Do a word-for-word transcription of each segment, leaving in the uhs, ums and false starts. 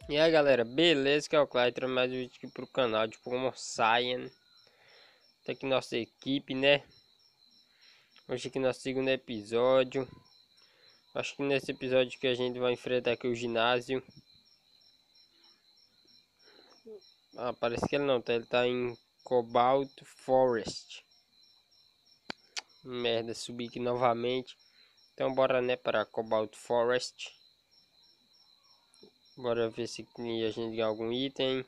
E aí galera, beleza? Que é o Clayton, mais um vídeo aqui pro canal de Pokémon Cyan. Tá aqui nossa equipe, né? Hoje aqui nosso segundo episódio. Acho que nesse episódio que a gente vai enfrentar aqui o ginásio. Ah, parece que ele não tá, ele tá em Cobalt Forest. Merda, subi aqui novamente. Então bora, né, para Cobalt Forest. Bora ver se a gente ganha algum item.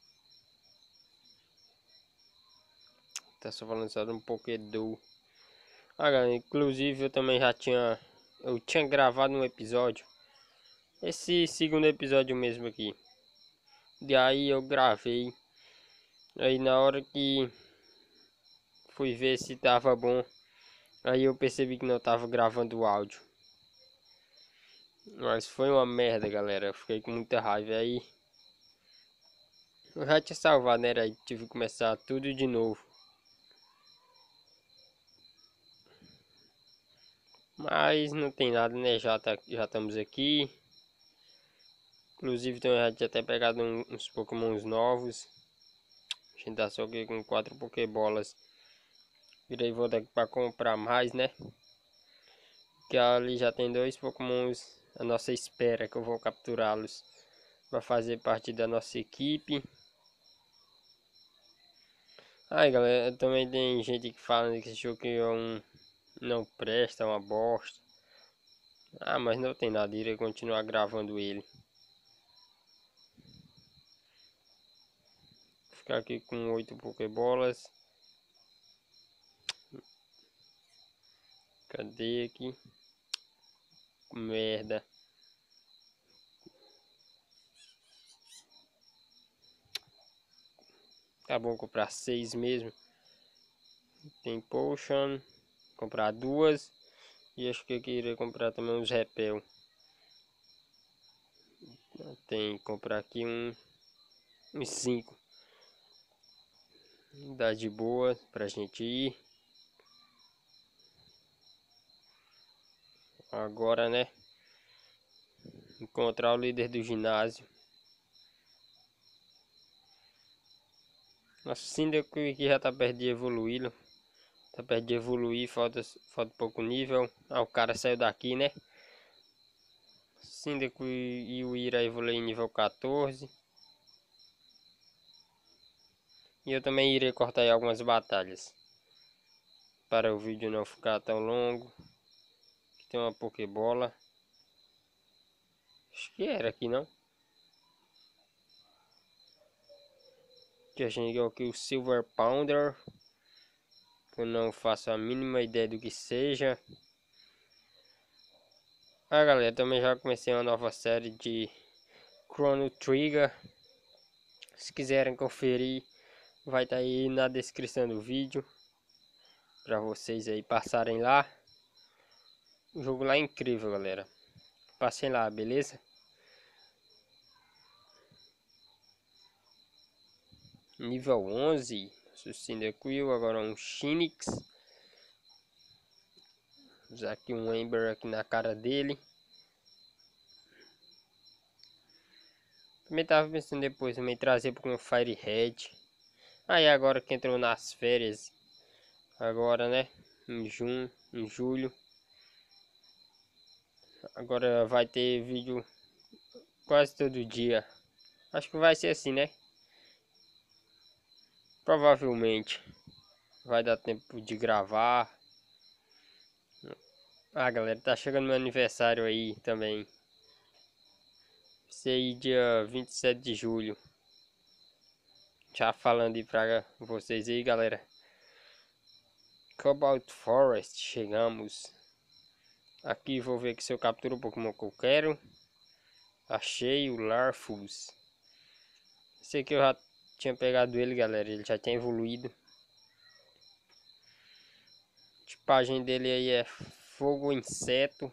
Tá só falando só de um Pokédo. Ah, galera, inclusive eu também já tinha... Eu tinha gravado um episódio. Esse segundo episódio mesmo aqui. E aí eu gravei. Aí na hora que fui ver se tava bom. Aí eu percebi que não tava gravando o áudio. Mas foi uma merda, galera. Eu fiquei com muita raiva. Aí eu já tinha salvado, né? Aí tive que começar tudo de novo. Mas não tem nada, né? Já, tá, já estamos aqui. Inclusive então, eu já tinha até pegado um, uns Pokémons novos. A gente tá só aqui com quatro Pokébolas. Virei vou daqui para comprar mais, né? Que ali já tem dois Pokémons à nossa espera, que eu vou capturá-los para fazer parte da nossa equipe. Aí galera, também tem gente que fala que esse jogo é um não presta, é uma bosta. Ah, mas não tem nada, irei continuar gravando ele. Vou ficar aqui com oito Pokébolas. Cadê aqui? Merda. Tá bom comprar seis mesmo. Tem Potion. Comprar duas. E acho que eu queria comprar também uns repel. Tem que comprar aqui um, uns cinco. Dá de boa pra gente ir. Agora, né? Encontrar o líder do ginásio. Nosso Cyndaquil aqui já tá perto de evoluí-lo. Tá perto de evoluir, falta, falta pouco nível. Ah, o cara saiu daqui, né? Cyndaquil e o Ira evoluem em nível quatorze. E eu também irei cortar aí algumas batalhas. Para o vídeo não ficar tão longo. Aqui tem uma Pokébola. Acho que era aqui, não? Que a gente ganhou aqui o Silver Pounder. Eu não faço a mínima ideia do que seja. Ah galera, também já comecei uma nova série de Chrono Trigger. Se quiserem conferir, vai estar tá aí na descrição do vídeo. Para vocês aí passarem lá. O jogo lá é incrível, galera. Passem lá, beleza? Nível onze. Cyndaquil, agora um Shinx. Usar aqui um Ember aqui na cara dele. Também tava pensando depois também trazer para um Fire Red. Aí agora que entrou nas férias. Agora, né? Em junho, em julho. Agora vai ter vídeo quase todo dia. Acho que vai ser assim, né? Provavelmente. Vai dar tempo de gravar. Ah, galera, tá chegando meu aniversário aí também. Vai aí dia vinte e sete de julho. Já falando aí pra vocês aí, galera. Cobalt Forest, chegamos. Aqui vou ver que se eu capturo o Pokémon que eu quero. Achei o Larfus. Esse aqui eu já tinha pegado ele, galera. Ele já tinha evoluído. A tipagem dele aí é fogo inseto.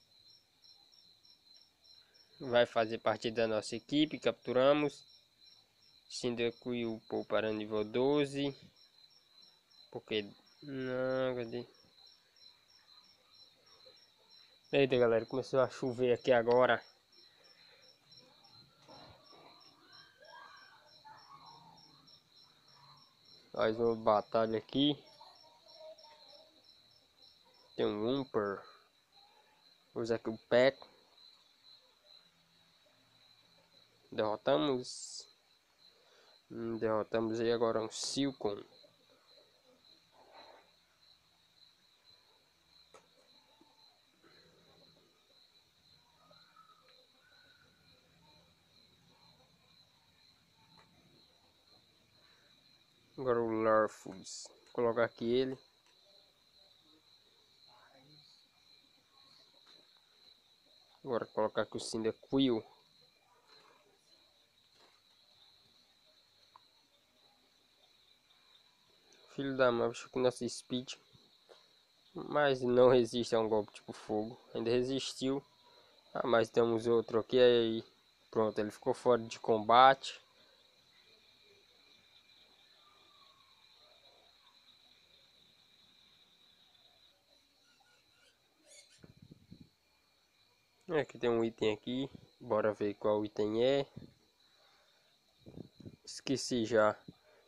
Vai fazer parte da nossa equipe. Capturamos. Cyndaquil upou para nível doze. Porque... Não, cadê? Eita, galera. Começou a chover aqui agora. Mais uma batalha aqui. Tem um Umper. Vou usar aqui o Pack. Derrotamos. Hum, derrotamos aí agora um Silcon. Agora o Larfus. Vou colocar aqui ele. Agora colocar aqui o Cyndaquil. Filho da mãe, acho que nosso Speed. Mas não resiste a um golpe tipo fogo. Ainda resistiu. Ah, mas temos outro aqui. Aí pronto, ele ficou fora de combate. Aqui tem um item aqui. Bora ver qual item é. Esqueci já.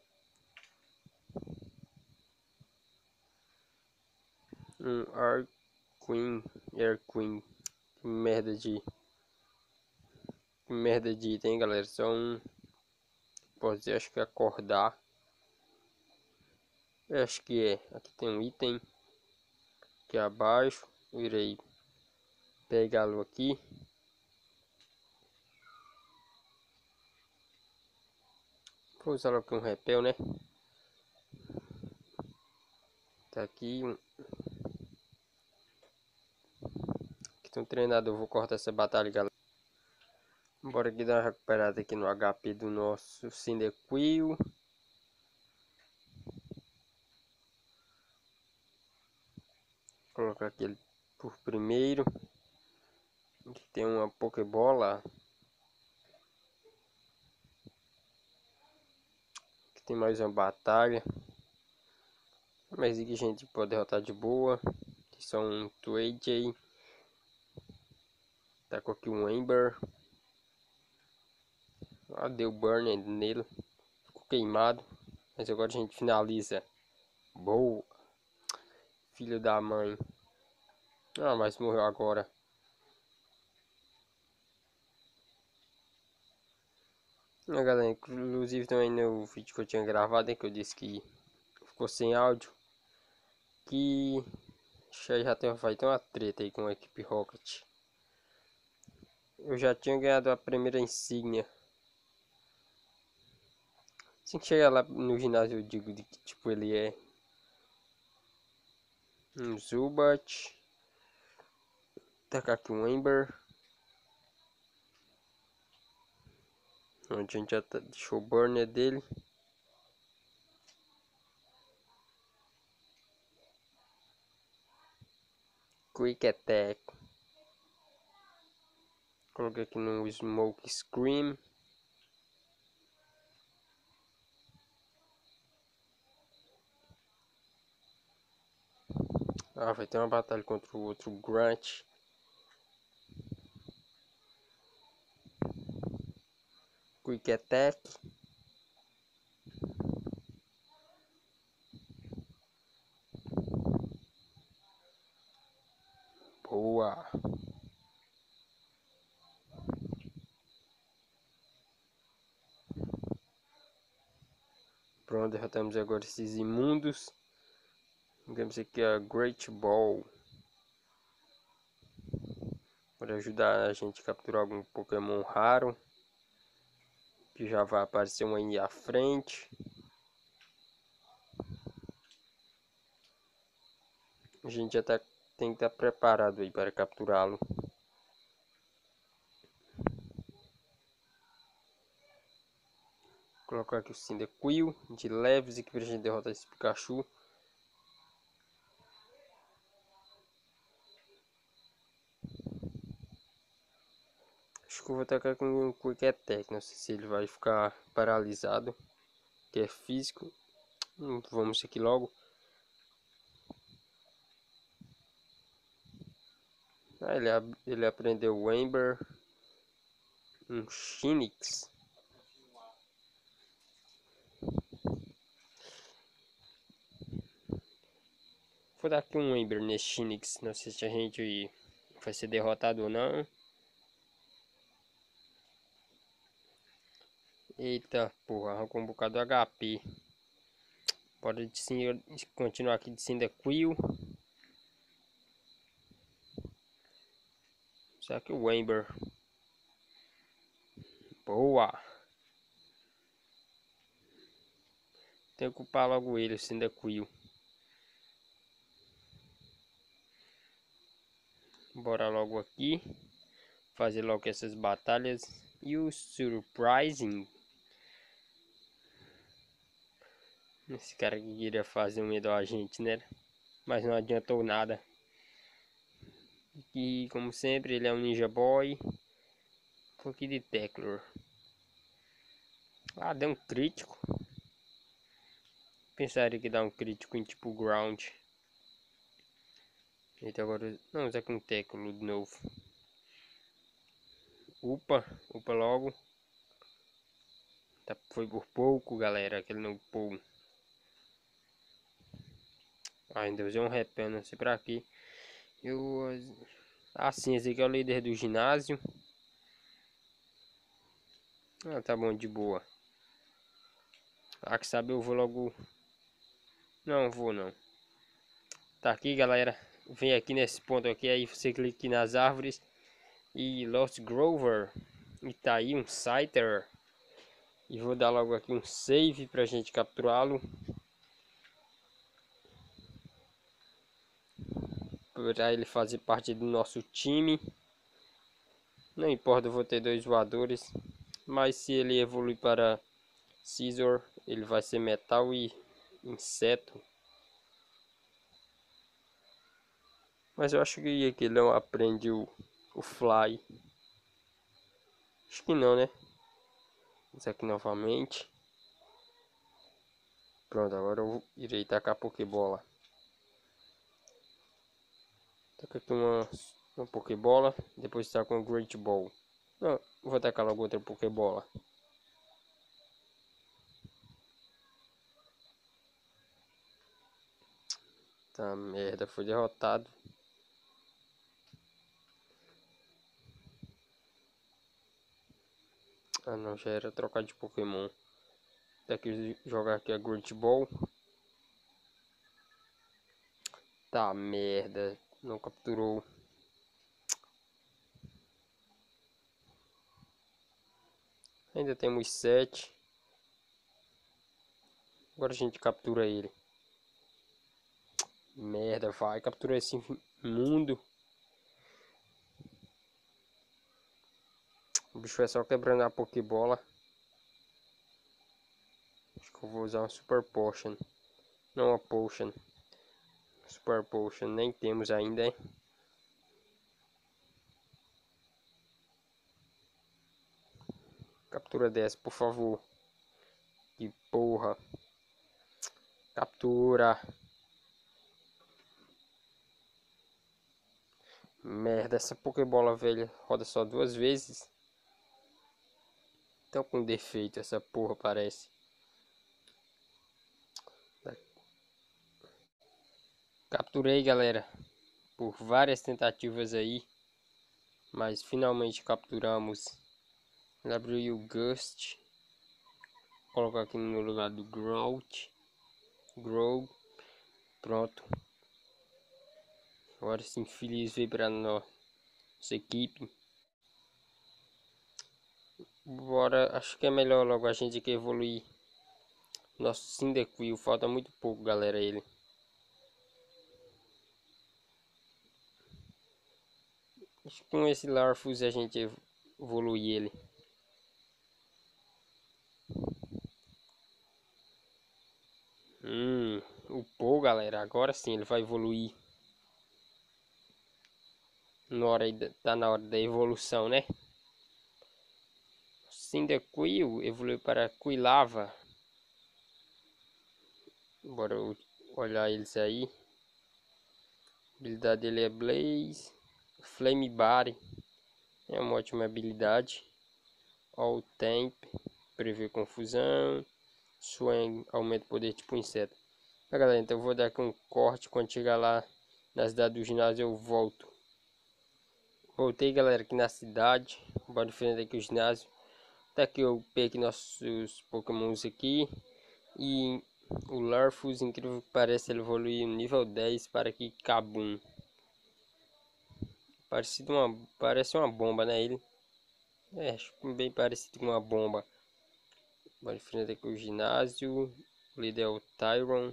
Um Air Queen. Air Queen. Que merda de. Que merda de item, galera. Só um. Pode dizer, acho que é acordar. Eu acho que é. Aqui tem um item. Aqui abaixo. Eu irei pegá-lo aqui. Vou usar aqui um repel, né? Tá aqui um. Aqui tem um treinador. Vou cortar essa batalha, galera. Bora aqui dar uma recuperada aqui no H P do nosso Cyndaquil. Colocar aquele por primeiro. Aqui tem uma Pokébola. Aqui tem mais uma batalha. Mas aqui a gente pode derrotar de boa. Aqui só um Twitch. Tá com aqui um Ember. Ah, deu burn nele. Ficou queimado. Mas agora a gente finaliza. Boa. Filho da mãe. Ah, mas morreu agora. Ah, galera, inclusive também no vídeo que eu tinha gravado, é que eu disse que ficou sem áudio. Que já tem, vai ter uma treta aí com a equipe Rocket. Eu já tinha ganhado a primeira insígnia. Assim que chegar lá no ginásio eu digo de que tipo ele é. Um Zubat. Tacar aqui um Ember. Onde a gente já tá, deixou o burner dele. Quick Attack. Coloquei aqui no Smoke Scream. Ah, vai ter uma batalha contra o outro Grunt. Quick Attack. Boa. Pronto, derrotamos agora esses imundos. Temos aqui a Great Ball. Para ajudar a gente a capturar algum Pokémon raro. Que já vai aparecer um aí à frente. A gente já tá, tem que estar preparado aí para capturá-lo. Colocar aqui o Cyndaquil de leves aqui para a gente derrotar esse Pikachu. Acho que eu vou atacar com um Quick Attack. Não sei se ele vai ficar paralisado. Que é físico. Hum, vamos aqui logo. Ah, ele, ele aprendeu o Ember. Um Shinx. vou dar aqui um Ember nesse Shinx. Não sei se a gente vai ser derrotado ou não. Eita porra, arrancou um bocado do H P. Bora de sim, continuar aqui de Cyndaquil. Será que o Ember? Boa! Tenho que ocupar logo ele, o Cyndaquil. Bora logo aqui. Fazer logo essas batalhas. E o Surprising. Esse cara que queria fazer um medo a gente, né? Mas não adiantou nada. E como sempre, ele é um Ninja Boy. Um pouquinho de Teclor. Ah, deu um crítico. Pensaria que dá um crítico em tipo Ground. Eita, agora. Não, usar aqui um Teclor de novo. Upa, upa logo. Tá, foi por pouco, galera, que ele não upou. Ah, ainda usei um repel, não sei pra quê. Eu... Ah, sim, esse aqui é o líder do ginásio. Ah, tá bom, de boa. Ah, que sabe, eu vou logo... Não, vou não. Tá aqui, galera. Vem aqui nesse ponto aqui, aí você clica aqui nas árvores. E Lost Grover. E tá aí um Scyther. E vou dar logo aqui um save pra gente capturá-lo. Para ele fazer parte do nosso time. Não importa, eu vou ter dois voadores. Mas se ele evoluir para Scizor, ele vai ser metal e inseto. Mas eu acho que ele não aprende o, o Fly. Acho que não, né? Isso aqui novamente. Pronto, agora eu irei tacar a Pokébola. Taca aqui uma, uma Pokébola. Depois taca uma Great Ball. Não, vou tacar logo outra Pokébola. Tá merda, foi derrotado. Ah não, já era trocar de Pokémon. Daqui jogar aqui a Great Ball. Tá merda, não capturou. Ainda temos sete. Agora a gente captura ele. Merda, vai, captura esse mundo. O bicho é só quebrando a Pokébola. Acho que eu vou usar uma Super Potion. Não uma Potion. Super Potion, nem temos ainda, hein? Captura dessa, por favor. Que porra. Captura. Merda, essa Pokébola velha roda só duas vezes. Então com defeito essa porra parece. Capturei, galera. Por várias tentativas aí. Mas finalmente capturamos. Abriu o Gust. Vou colocar aqui no lugar do Grout. Grow. Pronto. Agora sim, feliz veio para nossa equipe. Bora, acho que é melhor logo a gente que evoluir nosso Cyndaquil. Falta muito pouco, galera, ele. Acho que com esse Larfus a gente evolui ele. Hum, upou, galera. Agora sim ele vai evoluir. Na hora, tá na hora da evolução, né? Cyndaquil evoluiu para Quilava. Bora olhar eles aí. A habilidade dele é Blaze. Flame Body. É uma ótima habilidade. All Temp. Prevê confusão. Swing aumenta o poder tipo inseto. Ah, galera, então eu vou dar aqui um corte. Quando chegar lá na cidade do ginásio eu volto. Voltei, galera, aqui na cidade. Bora enfrentar aqui o ginásio. Tá aqui eu peguei nossos pokémons aqui. E o Larfus, incrível que parece, ele evoluiu nível dez para aqui Kabum. Parecido uma, parece uma bomba, né? Ele é acho bem parecido com uma bomba. Bora enfrentar aqui o ginásio. O líder é o Tyron.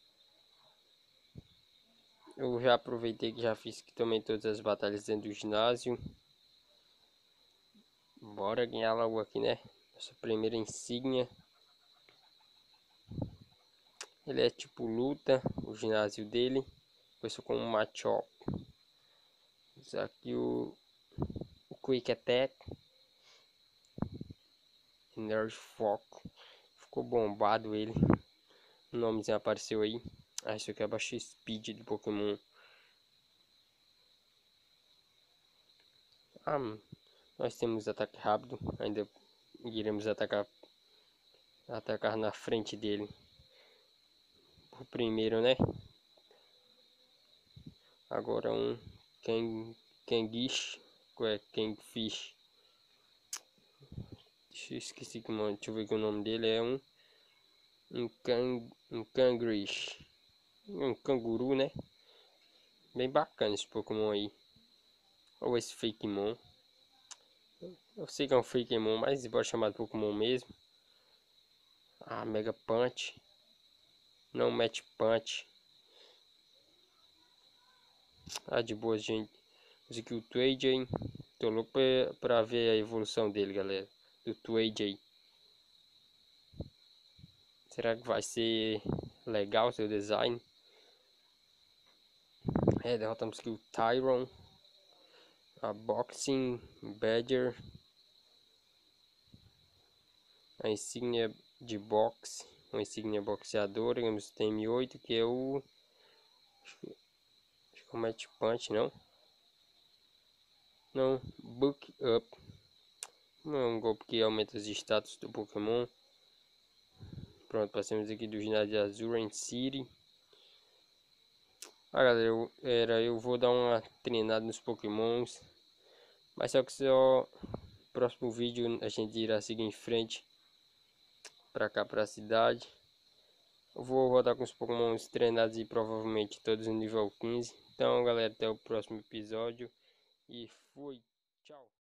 Eu já aproveitei que já fiz aqui também todas as batalhas dentro do ginásio. Bora ganhar logo aqui, né? Nossa primeira insígnia. Ele é tipo luta, o ginásio dele. Começou com um Machop. Usar aqui o, o Quick Attack. Energy Foco. Ficou bombado ele. O nomezinho apareceu aí. Ah, isso aqui é baixa speed do Pokémon. Ah, nós temos ataque rápido. Ainda iremos atacar atacar na frente dele. O primeiro, né? Agora um Kang, Kangish. É Kangfish. Deixa eu esqueci que nome. Deixa eu ver que o nome dele é um um, can, um Cangrish. Um canguru, né? Bem bacana esse Pokémon aí. Ou esse Fakemon. Eu sei que é um Fakemon, mas bora chamar de Pokémon mesmo. Ah, Mega Punch. Não Match Punch. Ah, de boa, gente. Esse aqui o Twayjay. Tô louco pra, pra ver a evolução dele, galera. Do Twayjay. Será que vai ser legal o seu design? É, derrotamos aqui o Tyron. A Boxing Badger. A insígnia de boxe. Uma insígnia boxeadora. Temos o T M oito, que é o... Acho que, acho que é o Match Punch, não? Não, Book Up. Não é um golpe que aumenta os status do Pokémon. Pronto, passamos aqui do ginásio de Azurian City. Ah, galera, eu, era, eu vou dar uma treinada nos Pokémons. Mas só que só próximo vídeo a gente irá seguir em frente pra cá, pra cidade. Eu vou rodar com os Pokémons treinados e provavelmente todos no nível quinze. Então, galera, até o próximo episódio. E fui. Tchau.